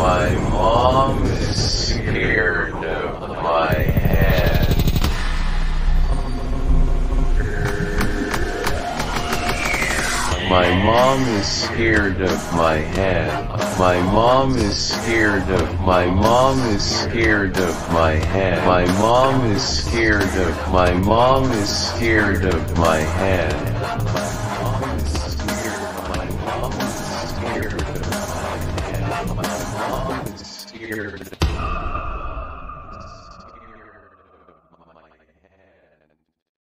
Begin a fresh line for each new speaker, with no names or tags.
My mom is scared of my hand. My mom is scared of my hand. My mom is scared of my mom is scared of my hand. My mom is scared of my mom is scared of my hand. My mom is scared of my hand. My mom is scared